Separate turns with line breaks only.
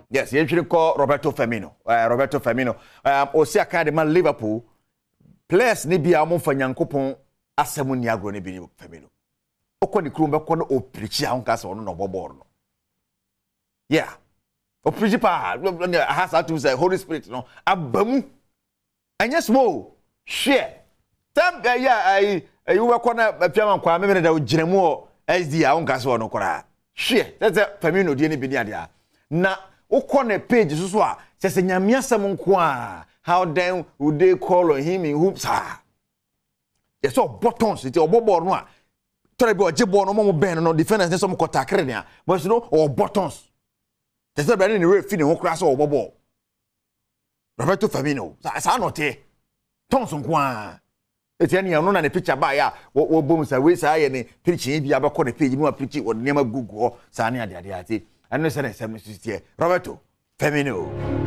Yes, you should call Roberto Firmino. Roberto Firmino. Osia kind of man Liverpool. Players ni bia mo fanyankopon asemu ni agro ni bi ni Firmino. Okọ ni krum be kọ no oprichi ahun ka se ono no bobo no. Yeah. Oprichi pa has to say Holy Spirit no abamu. Anya small. Share. Tam yeah you we kọ na piama kwa me da ogiremu o SD ahun ka se ono kora. Share. That's Firmino die ni bi ni ade na ukone page so a se nyame asem nko a how then would they call on him in hoops yes so buttons it obobo no a tore be ogebo no mo ben no defenders ne so mo kotakere ne but you know or buttons they say be ni referee fi ne ho kra so obobo Roberto Firmino sa no te tons nko a etiani ya no na ne picture ba ya wo bom sa we sa ye ne picture bi abekọ ne page mu a picture wo ne ma gugu sa ne ade ate. I know say Roberto Firmino.